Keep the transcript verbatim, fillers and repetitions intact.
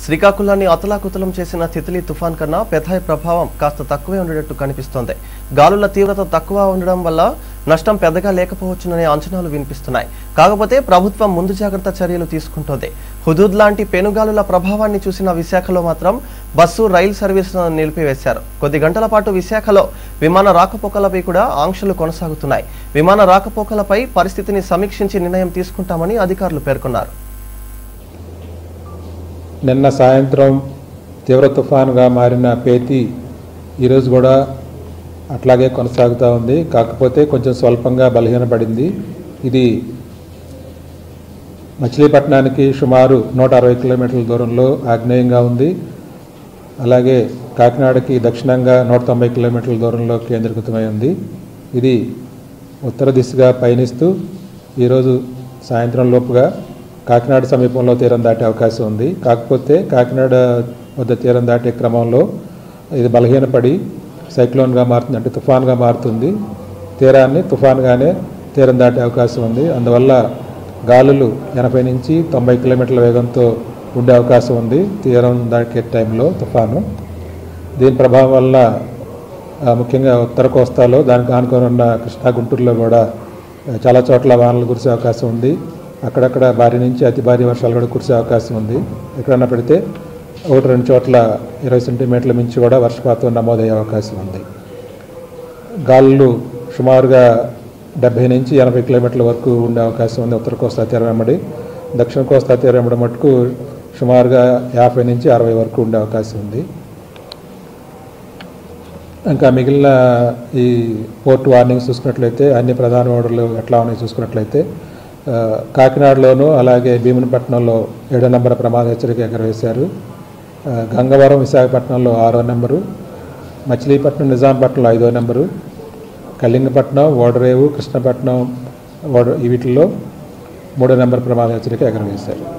శ్రీకాకుళాన్ని అతలాకుతలం చేసిన తిత్లీ తుఫాన్ కన్నా పెథాయ్ ప్రభావం కాస్త తక్కువే ఉండేట్టు కనిపిస్తోంది. గాలుల తీవ్రత తక్కువ ఉండడం వల్ల నష్టం పెద్దగా లేకపోవచ్చుననే అంచనాలు వినిపిస్తున్నాయి. కాకపోతే ప్రభుత్వం ముందు జాగ్రత్త చర్యలు తీసుకుంటోంది. హుదూద్ లాంటి పెనుగాలుల ప్రభావాన్ని చూసిన విశాఖలో మాత్రం బస్సు రైలు సర్వీసులను నిలిపివేశారు. కొద్ది గంటల పాటు విశాఖలో విమాన రాకపోకలపై కూడా ఆంక్షలు కొనసాగుతున్నాయి. విమాన రాకపోకలపై పరిస్థితిని సమీక్షించి నిర్ణయం తీసుకుంటామని అధికారులు పేర్కొన్నారు. నిన్న సాయంత్రం తీవ్ర తుఫానుగా మారిన పేతి ఈరోజు కూడా అట్లాగే కొనసాగుతూ ఉంది. కాకపోతే కొంచెం స్వల్పంగా బలహీనపడింది. ఇది మచిలీపట్నానికి సుమారు నూట అరవై కిలోమీటర్ల దూరంలో ఆగ్నేయంగా ఉంది. అలాగే కాకినాడకి దక్షిణంగా నూట తొంభై కిలోమీటర్ల దూరంలో కేంద్రీకృతమై ఉంది. ఇది ఉత్తర దిశగా పయనిస్తూ ఈరోజు సాయంత్రం లోపుగా కాకినాడ సమీపంలో తీరం దాటే అవకాశం ఉంది. కాకపోతే కాకినాడ వద్ద తీరం దాటే క్రమంలో ఇది బలహీనపడి సైక్లోన్గా మారుతుంది, అంటే తుఫాన్గా మారుతుంది. తీరాన్ని తుఫాన్గానే తీరం దాటే అవకాశం ఉంది. అందువల్ల గాలులు ఎనభై నుంచి తొంభై కిలోమీటర్ల వేగంతో ఉండే అవకాశం ఉంది తీరం దాటే టైంలో తుఫాను. దీని ప్రభావం వల్ల ముఖ్యంగా ఉత్తర కోస్తాలో దానికి ఆనుకొని ఉన్న కృష్ణా గుంటూరులో కూడా చాలా చోట్ల వానలు కురిసే అవకాశం ఉంది. అక్కడక్కడ భారీ నుంచి అతి భారీ వర్షాలు కూడా కురిసే అవకాశం ఉంది. ఎక్కడన్నా పెడితే ఒకటి రెండు చోట్ల ఇరవై సెంటీమీటర్ల మించి కూడా వర్షపాతం నమోదయ్యే అవకాశం ఉంది. గాలులు సుమారుగా డెబ్బై నుంచి ఎనభై కిలోమీటర్ల వరకు ఉండే అవకాశం ఉంది ఉత్తర కోస్తా తీరం వెంబడి. దక్షిణ కోస్తా తీరం వెంబడి మటుకు సుమారుగా యాభై నుంచి అరవై వరకు ఉండే అవకాశం ఉంది. ఇంకా మిగిలిన ఈ పోర్ట్ వార్నింగ్స్ చూసుకున్నట్లయితే అన్ని ప్రధాన ఓడర్లు ఎట్లా ఉన్నాయి చూసుకున్నట్లయితే కాకినాడలోను అలాగే భీమునిపట్నంలో ఏడో నెంబర్ ప్రమాద హెచ్చరిక ఎగరవేశారు. గంగవరం విశాఖపట్నంలో ఆరో నెంబరు, మచిలీపట్నం నిజాంపట్నంలో ఐదో నెంబరు, కళింగపట్నం ఓడరేవు కృష్ణపట్నం ఓడ వీటిల్లో మూడో నెంబర్ ప్రమాద హెచ్చరిక ఎగరవేశారు.